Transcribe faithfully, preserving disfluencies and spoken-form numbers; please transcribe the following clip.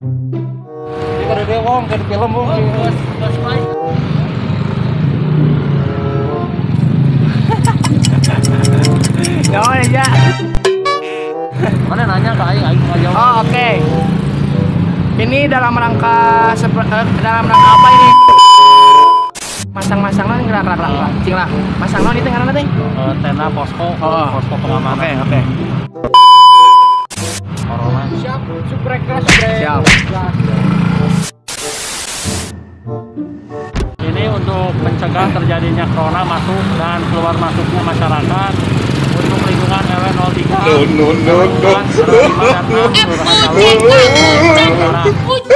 Ini kada dia wong, kada film wong. Bos, bos baik. Ya ya. Mana nanya ke aing, aing ngajawab. Oh, oke. Okay. Ini dalam rangka uh, dalam rangka apa ini? Masang-masang lah gerak gerak gerak. Cing lah. Masang lah itu ngaranna teh? Uh, tenda posko, oh. posko pengamanan. Oke, okay, oke. Okay. Corona. Siap, subrek keras, subrek. Siap. Ini untuk mencegah terjadinya corona masuk dan keluar masuknya masyarakat untuk lingkungan R W nol tiga. No no no no. Kelurahan Jalan Lima dan enam, Kelurahan Jalan, Kelurahan